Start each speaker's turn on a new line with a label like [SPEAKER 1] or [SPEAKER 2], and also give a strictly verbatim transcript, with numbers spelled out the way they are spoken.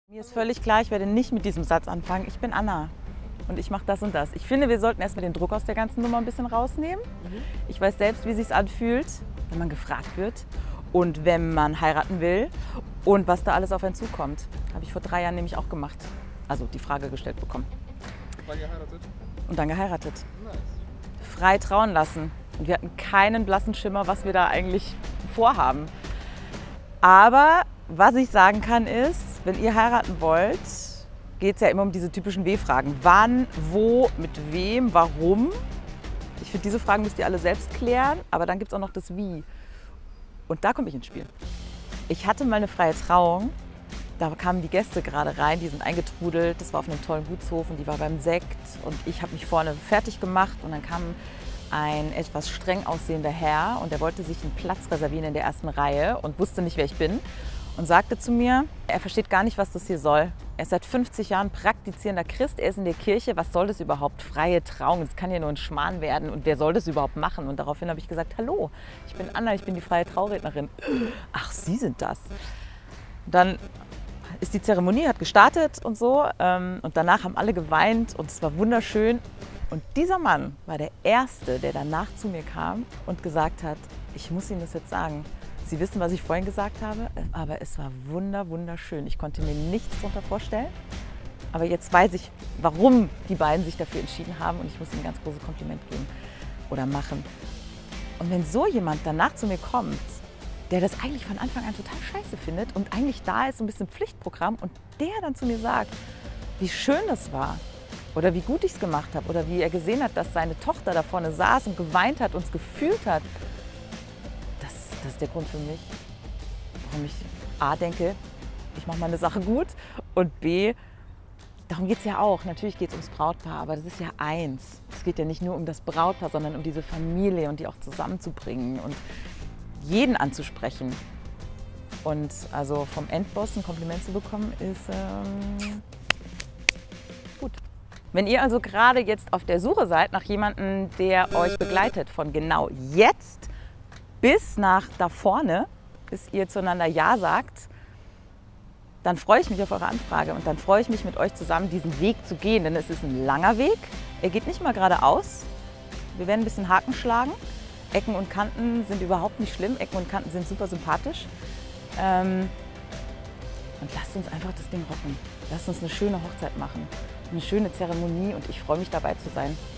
[SPEAKER 1] Mir ist völlig klar, ich werde nicht mit diesem Satz anfangen. Ich bin Anna und ich mache das und das. Ich finde, wir sollten erstmal den Druck aus der ganzen Nummer ein bisschen rausnehmen. Ich weiß selbst, wie es sich anfühlt, wenn man gefragt wird und wenn man heiraten will und was da alles auf einen zukommt. Habe ich vor drei Jahren nämlich auch gemacht. Also die Frage gestellt bekommen.
[SPEAKER 2] Und dann geheiratet?
[SPEAKER 1] Und dann geheiratet.
[SPEAKER 2] Nice.
[SPEAKER 1] Frei trauen lassen. Und wir hatten keinen blassen Schimmer, was wir da eigentlich vorhaben. Aber was ich sagen kann ist, wenn ihr heiraten wollt, geht es ja immer um diese typischen W-Fragen. Wann, wo, mit wem, warum? Ich finde, diese Fragen müsst ihr alle selbst klären, aber dann gibt es auch noch das Wie. Und da komme ich ins Spiel. Ich hatte mal eine freie Trauung, da kamen die Gäste gerade rein, die sind eingetrudelt, das war auf einem tollen Gutshof und die war beim Sekt und ich habe mich vorne fertig gemacht und dann kam ein etwas streng aussehender Herr und der wollte sich einen Platz reservieren in der ersten Reihe und wusste nicht, wer ich bin. Und sagte zu mir, er versteht gar nicht, was das hier soll. Er ist seit fünfzig Jahren praktizierender Christ, er ist in der Kirche, was soll das überhaupt? Freie Trauung, das kann ja nur ein Schmarrn werden und wer soll das überhaupt machen? Und daraufhin habe ich gesagt, hallo, ich bin Anna, ich bin die freie Traurednerin. Ach, Sie sind das. Dann ist die Zeremonie, hat gestartet und so und danach haben alle geweint und es war wunderschön. Und dieser Mann war der Erste, der danach zu mir kam und gesagt hat, ich muss Ihnen das jetzt sagen. Sie wissen, was ich vorhin gesagt habe, aber es war wunder, wunderschön. Ich konnte mir nichts darunter vorstellen. Aber jetzt weiß ich, warum die beiden sich dafür entschieden haben und ich muss ihnen ein ganz großes Kompliment geben oder machen. Und wenn so jemand danach zu mir kommt, der das eigentlich von Anfang an total scheiße findet und eigentlich da ist, so ein bisschen Pflichtprogramm und der dann zu mir sagt, wie schön das war oder wie gut ich es gemacht habe oder wie er gesehen hat, dass seine Tochter da vorne saß und geweint hat und es gefühlt hat, das ist der Grund für mich, warum ich A denke, ich mache meine Sache gut und B, darum geht es ja auch. Natürlich geht es ums Brautpaar, aber das ist ja eins. Es geht ja nicht nur um das Brautpaar, sondern um diese Familie und die auch zusammenzubringen und jeden anzusprechen. Und also vom Endboss ein Kompliment zu bekommen, ist ähm, gut. Wenn ihr also gerade jetzt auf der Suche seid nach jemandem, der euch begleitet, von genau jetzt bis nach da vorne, bis ihr zueinander Ja sagt, dann freue ich mich auf eure Anfrage und dann freue ich mich mit euch zusammen diesen Weg zu gehen, denn es ist ein langer Weg. Er geht nicht mal geradeaus. Wir werden ein bisschen Haken schlagen. Ecken und Kanten sind überhaupt nicht schlimm. Ecken und Kanten sind super sympathisch. Ähm und lasst uns einfach das Ding rocken. Lasst uns eine schöne Hochzeit machen, eine schöne Zeremonie und ich freue mich dabei zu sein.